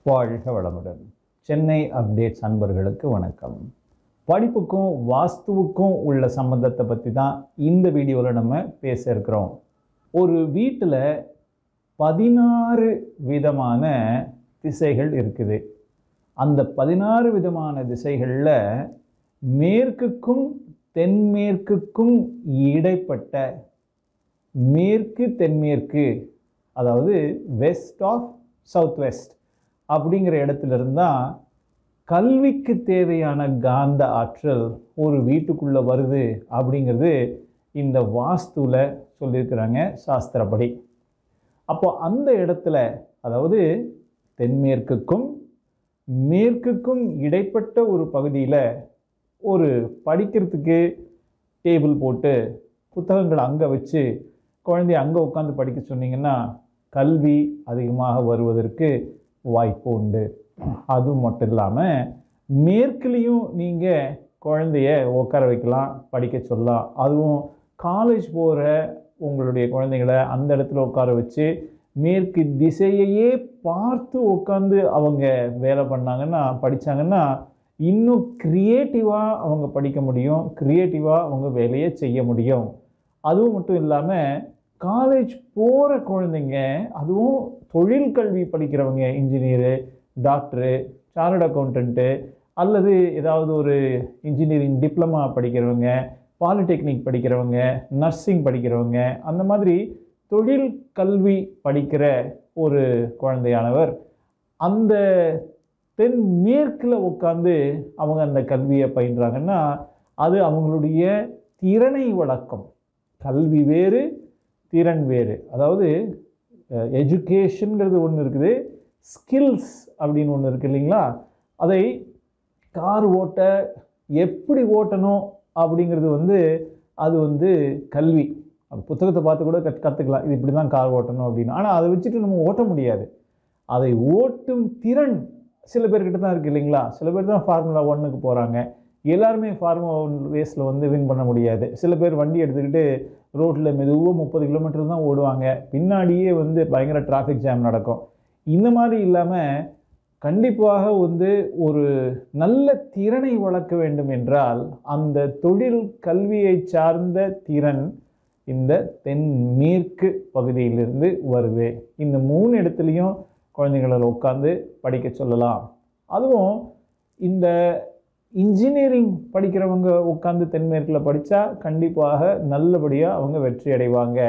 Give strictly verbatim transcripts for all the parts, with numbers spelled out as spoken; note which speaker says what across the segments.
Speaker 1: வாழ்க வளமுடன். சென்னை அப்டேட்ஸ் அன்பர்களுக்கு வணக்கம். படிப்புக்கும் வாஸ்துவுக்கும் உள்ள சம்பந்தத்தை பற்றி தான் இந்த வீடியோவில் நம்ம பேச இருக்கிறோம். ஒரு வீட்டில் பதினாறு விதமான திசைகள் இருக்குது. அந்த பதினாறு விதமான திசைகளில் மேற்குக்கும் தென்மேற்குக்கும் இடைப்பட்ட மேற்கு தென்மேற்கு, அதாவது வெஸ்ட் ஆஃப் சவுத் வெஸ்ட் அப்படிங்கிற இடத்துல இருந்தால் கல்விக்கு தேவையான காந்த ஆற்றல் ஒரு வீட்டுக்குள்ளே வருது அப்படிங்கிறது இந்த வாஸ்துவில் சொல்லியிருக்கிறாங்க சாஸ்திரப்படி. அப்போ அந்த இடத்துல, அதாவது தென்மேற்குக்கும் மேற்குக்கும் இடைப்பட்ட ஒரு பகுதியில் ஒரு படிக்கிறதுக்கு டேபிள் போட்டு புத்தகங்களை அங்கே வச்சு குழந்தைய அங்கே உட்காந்து படிக்க சொன்னீங்கன்னா கல்வி அதிகமாக வருவதற்கு வாய்ப்பு உண்டு. அது மட்டும் இல்லாமல் மேற்குலேயும் நீங்கள் குழந்தைய உட்கார வைக்கலாம், படிக்க சொல்லலாம். அதுவும் காலேஜ் போகிற உங்களுடைய குழந்தைங்களை அந்த இடத்துல உட்கார வச்சு மேற்கு திசையையே பார்த்து உட்காந்து அவங்க வேலை பண்ணாங்கன்னா, படித்தாங்கன்னா இன்னும் க்ரியேட்டிவாக அவங்க படிக்க முடியும், க்ரியேட்டிவாக அவங்க வேலையை செய்ய முடியும். அதுவும் மட்டும் இல்லாமல் காலேஜ் போகிற குழந்தைங்க, அதுவும் தொழில் கல்வி படிக்கிறவங்க, இன்ஜினியரு, டாக்டரு, சார்ட்டர்ட் அக்கௌண்டண்ட்டு அல்லது ஏதாவது ஒரு இன்ஜினியரிங் டிப்ளமா படிக்கிறவங்க, பாலிடெக்னிக் படிக்கிறவங்க, நர்சிங் படிக்கிறவங்க, அந்த மாதிரி தொழில் கல்வி படிக்கிற ஒரு குழந்தையானவர் அந்த தென்மேற்கில் உட்காந்து அவங்க அந்த கல்வியை பயின்றாங்கன்னா அது அவங்களுடைய திறனை வளர்க்கும். கல்வி வேறு, திறன் வேறு. அதாவது எஜுகேஷனுங்கிறது ஒன்று இருக்குது, ஸ்கில்ஸ் அப்படின்னு ஒன்று இருக்குது இல்லைங்களா? அதை கார் ஓட்ட எப்படி ஓட்டணும் அப்படிங்கிறது வந்து அது வந்து கல்வி. அது புத்தகத்தை பார்த்து கூட கத் கற்றுக்கலாம் இது இப்படி தான் கார் ஓட்டணும் அப்படின்னு. ஆனால் அதை வச்சுட்டு நம்ம ஓட்ட முடியாது. அதை ஓட்டும் திறன் சில பேர்கிட்ட தான் இருக்குது இல்லைங்களா? சில பேர் தான் ஃபார்முலா ஒன்னுக்கு போகிறாங்க. எல்லாருமே ஃபார்முலா ஒன் ரேஸில் வந்து வின் பண்ண முடியாது. சில பேர் வண்டி எடுத்துக்கிட்டு ரோட்டில் மெதுவாக முப்பது கிலோமீட்டர் தான் ஓடுவாங்க, பின்னாடியே வந்து பயங்கர டிராஃபிக் ஜாம் நடக்கும். இந்த மாதிரி இல்லாமல் கண்டிப்பாக வந்து ஒரு நல்ல திறனை வளர்க்க வேண்டும் என்றால் அந்த தொழில் கல்வியை சார்ந்த திறன் இந்த தென்மேற்கு பகுதியிலிருந்து வருது. இந்த மூணு இடத்துலையும் குழந்தைகளை உட்காந்து படிக்க சொல்லலாம். அதுவும் இந்த இன்ஜினியரிங் படிக்கிறவங்க உட்காந்து தென்மேற்கில் படித்தா கண்டிப்பாக நல்லபடியாக அவங்க வெற்றி அடைவாங்க.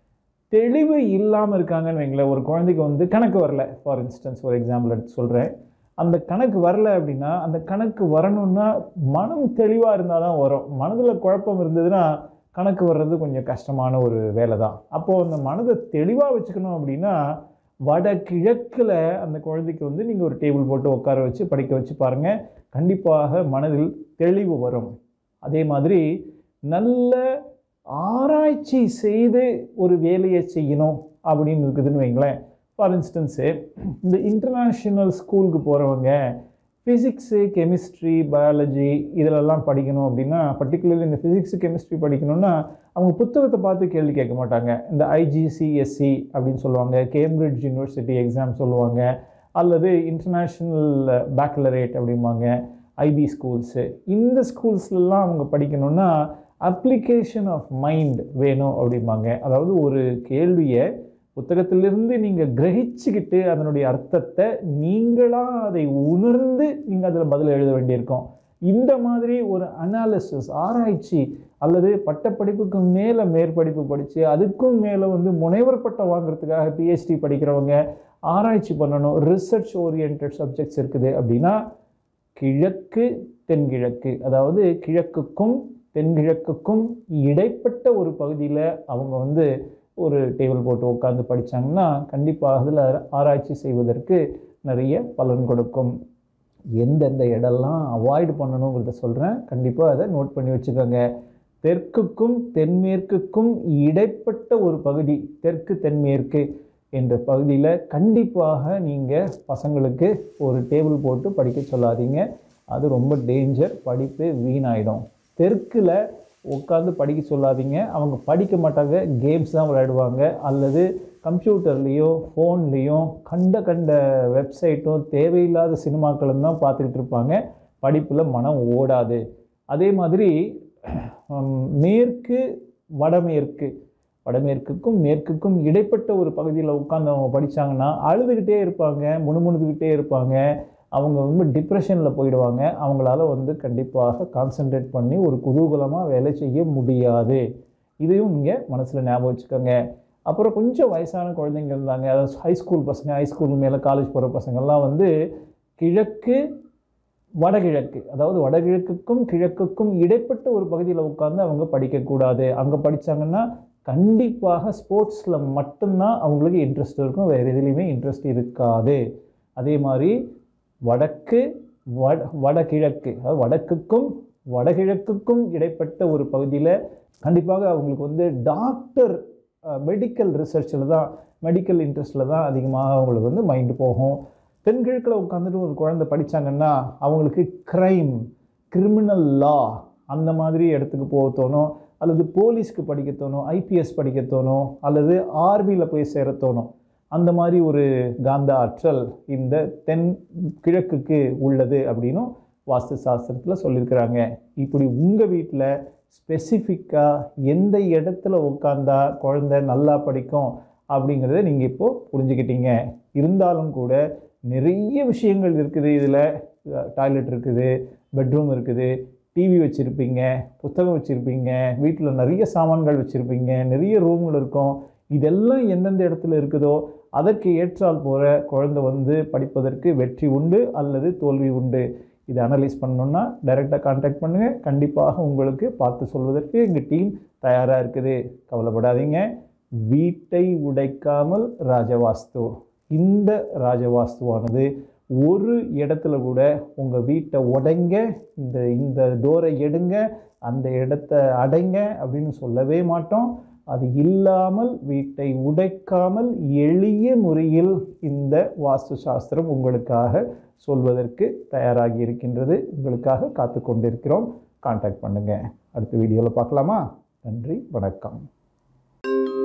Speaker 1: தெளிவு இல்லாமல் இருக்காங்கன்னு வைங்களேன். ஒரு குழந்தைக்கு வந்து கணக்கு வரல, ஃபார் இன்ஸ்டன்ஸ் ஒரு எக்ஸாம்பிள் எடுத்து சொல்கிறேன். அந்த கணக்கு வரல அப்படின்னா அந்த கணக்கு வரணுன்னா மனம் தெளிவாக இருந்தால் தான் வரும். மனதில் குழப்பம் இருந்ததுன்னா கணக்கு வர்றது கொஞ்சம் கஷ்டமான ஒரு வேலை தான். அப்போது அந்த மனதை தெளிவாக வச்சுக்கணும் அப்படின்னா வடகிழக்கில் அந்த குழந்தைக்கு வந்து நீங்கள் ஒரு டேபிள் போட்டு உட்கார வச்சு படிக்க வச்சு பாருங்கள், கண்டிப்பாக மனதில் தெளிவு வரும். அதே மாதிரி நல்ல ஆராய்ச்சி செய்து ஒரு வேலையை செய்யணும் அப்படின்னு இருக்குதுன்னு வைங்களேன். ஃபார் இன்ஸ்டன்ஸு இந்த இன்டர்நேஷ்னல் ஸ்கூலுக்கு போகிறவங்க ஃபிசிக்ஸு, கெமிஸ்ட்ரி, பயாலஜி இதிலெல்லாம் படிக்கணும் அப்படின்னா, பர்டிகுலர்லி இந்த ஃபிசிக்ஸு கெமிஸ்ட்ரி படிக்கணும்னா அவங்க புத்தகத்தை பார்த்து கேள்வி கேட்க மாட்டாங்க. இந்த ஐஜிசிஎஸ்சி அப்படின்னு சொல்லுவாங்க, கேம்பிரிட்ஜ் யூனிவர்சிட்டி எக்ஸாம் சொல்லுவாங்க, அல்லது இன்டர்நேஷ்னல் பேக்கலரேட் அப்படிம்பாங்க, ஐபி ஸ்கூல்ஸு. இந்த ஸ்கூல்ஸ்லாம் அவங்க படிக்கணும்னா அப்ளிகேஷன் ஆஃப் மைண்ட் வேணும் அப்படிம்பாங்க. அதாவது ஒரு கேள்வியை புத்தகத்திலிருந்து நீங்கள் கிரகிச்சுக்கிட்டு அதனுடைய அர்த்தத்தை நீங்களாக அதை உணர்ந்து நீங்கள் அதில் பதில் எழுத வேண்டியிருக்கும். இந்த மாதிரி ஒரு அனாலிசிஸ், ஆராய்ச்சி, அல்லது பட்டப்படிப்புக்கு மேலே மேற்படிப்பு படித்து அதுக்கும் மேலே வந்து முனைவர் பட்டம் வாங்குறதுக்காக பிஹெச்டி படிக்கிறவங்க ஆராய்ச்சி பண்ணணும். ரிசர்ச் ஓரியன்ட் சப்ஜெக்ட்ஸ் இருக்குது அப்படின்னா கிழக்கு தென்கிழக்கு, அதாவது கிழக்குக்கும் தென்கிழக்குக்கும் இடைப்பட்ட ஒரு பகுதியில் அவங்க வந்து ஒரு டேபிள் போட்டு உட்காந்து படித்தாங்கன்னா கண்டிப்பாக அதில் ஆராய்ச்சி செய்வதற்கு நிறைய பலன் கொடுக்கும். எந்தெந்த இடம்லாம் அவாய்டு பண்ணணுங்கிறத சொல்கிறேன், கண்டிப்பாக அதை நோட் பண்ணி வச்சுக்கோங்க. தெற்குக்கும் தென்மேற்குக்கும் இடைப்பட்ட ஒரு பகுதி, தெற்கு தென்மேற்கு என்ற பகுதியில் கண்டிப்பாக நீங்கள் பசங்களுக்கு ஒரு டேபிள் போட்டு படிக்க சொல்லாதீங்க. அது ரொம்ப டேஞ்சர், படிப்பு வீணாயிடும். தெற்கில் உட்காந்து படிக்க சொல்லாதீங்க. அவங்க படிக்க மாட்டாங்க, கேம்ஸ் தான் விளையாடுவாங்க, அல்லது கம்ப்யூட்டர்லேயோ ஃபோன்லேயோ கண்ட கண்ட வெப்சைட்டும் தேவையில்லாத சினிமாக்களும் தான் பார்த்துக்கிட்டு இருப்பாங்க. படிப்பில் மனம் ஓடாது. அதே மாதிரி மேற்கு வடமேற்கு வடமேற்குக்கும் மேற்குக்கும் இடைப்பட்ட ஒரு பகுதியில் உட்காந்து அவங்க படித்தாங்கன்னா அழுதுகிட்டே இருப்பாங்க, முணுமுணுத்துக்கிட்டே இருப்பாங்க. அவங்க ரொம்ப டிப்ரெஷனில் போயிடுவாங்க. அவங்களால வந்து கண்டிப்பாக கான்சன்ட்ரேட் பண்ணி ஒரு குதூகலமாக வேலை செய்ய முடியாது. இதையும் நீங்கள் மனசில் ஞாபகம் வச்சுக்கோங்க. அப்புறம் கொஞ்சம் வயசான குழந்தைங்க இருந்தாங்க, அதாவது ஹைஸ்கூல் பசங்க, ஹைஸ்கூல் மேலே காலேஜ் போகிற பசங்கள்லாம் வந்து கிழக்கு வடகிழக்கு, அதாவது வடகிழக்குக்கும் கிழக்குக்கும் இடைப்பட்ட ஒரு பகுதியில் உட்காந்து அவங்க படிக்கக்கூடாது. அங்கே படித்தாங்கன்னா கண்டிப்பாக ஸ்போர்ட்ஸில் மட்டும்தான் அவங்களுக்கு இன்ட்ரெஸ்ட் இருக்கும், வேறு எதுலேயுமே இன்ட்ரெஸ்ட் இருக்காது. அதே மாதிரி வடக்கு வட வடகிழக்கு, அதாவது வடக்குக்கும் வடகிழக்குக்கும் இடைப்பட்ட ஒரு பகுதியில் கண்டிப்பாக அவங்களுக்கு வந்து டாக்டர் மெடிக்கல் ரிசர்ச்சில் தான், மெடிக்கல் இன்ட்ரெஸ்ட்டில் தான் அதிகமாக அவங்களுக்கு வந்து மைண்டு போகும். தென்கிழக்கில் உட்காந்துட்டு ஒரு குழந்தை படித்தாங்கன்னா அவங்களுக்கு க்ரைம், கிரிமினல் லா அந்த மாதிரி இடத்துக்கு போக தோணும், அல்லது போலீஸ்க்கு படிக்க தோணும், ஐபிஎஸ் படிக்க தோணும், அல்லது ஆர்மியில் போய் சேர தோணும். அந்த மாதிரி ஒரு காந்த ஆற்றல் இந்த தென் கிழக்குக்கு உள்ளது அப்படின்னும் வாஸ்து சாஸ்திரத்தில் சொல்லியிருக்கிறாங்க. இப்படி உங்கள் வீட்டில் ஸ்பெசிஃபிக்காக எந்த இடத்துல உட்காந்தா குழந்தை நல்லா படிக்கும் அப்படிங்கிறத நீங்கள் இப்போது புரிஞ்சுக்கிட்டீங்க. இருந்தாலும் கூட நிறைய விஷயங்கள் இருக்குது. இதில் டாய்லெட் இருக்குது, பெட்ரூம் இருக்குது, டிவி வச்சுருப்பீங்க, புத்தகம் வச்சுருப்பீங்க, வீட்டில் நிறைய சாமான்கள் வச்சுருப்பீங்க, நிறைய ரூம்கள் இருக்கும். இதெல்லாம் எந்தெந்த இடத்துல இருக்குதோ அதற்கு ஏற்றால் போகிற குழந்தை வந்து படிப்பதற்கு வெற்றி உண்டு அல்லது தோல்வி உண்டு. இதை அனலைஸ் பண்ணணுன்னா டைரெக்டாக கான்டாக்ட் பண்ணுங்கள். கண்டிப்பாக உங்களுக்கு பார்த்து சொல்வதற்கு எங்கள் டீம் தயாராக இருக்குது. கவலைப்படாதீங்க. வீட்டை உடைக்காமல் ராஜவாஸ்து. இந்த ராஜவாஸ்துவானது ஒரு இடத்துல கூட உங்கள் வீட்டை உடைங்க, இந்த இந்த டோரை எடுங்க, அந்த இடத்த அடைங்க அப்படின்னு சொல்லவே மாட்டோம். அது இல்லாமல் வீட்டை உடைக்காமல் எளிய முறையில் இந்த வாஸ்து சாஸ்திரம் உங்களுக்காக சொல்வதற்கு தயாராகி இருக்கின்றது. உங்களுக்காக காத்து கொண்டிருக்கிறோம். கான்டாக்ட் பண்ணுங்கள். அடுத்த வீடியோவில் பார்க்கலாமா? நன்றி, வணக்கம்.